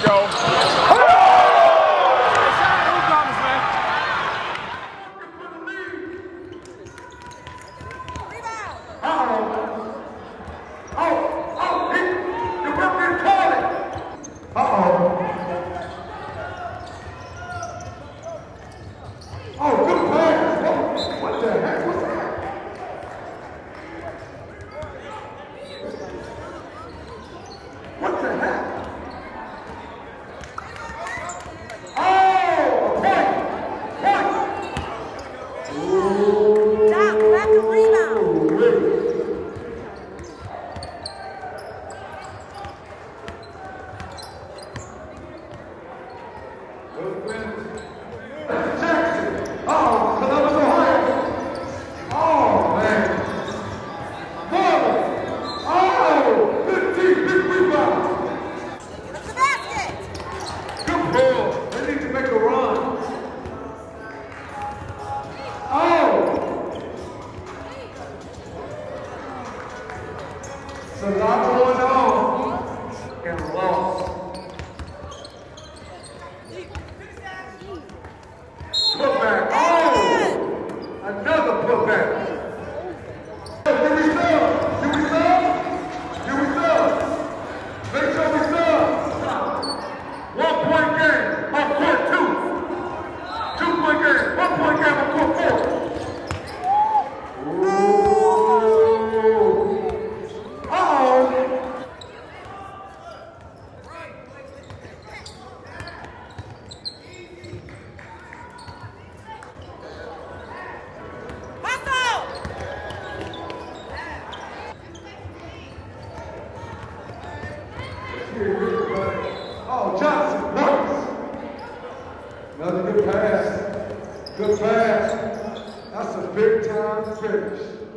So a lot going on and lost. Putback. Oh! Another putback. Give me some. Give me some. Give me some. Make sure we some. 1 point game on court 2. 2 point game. 1 point game on court 4. Oh, Johnson, nice. Another good pass. Good pass. That's a big time finish.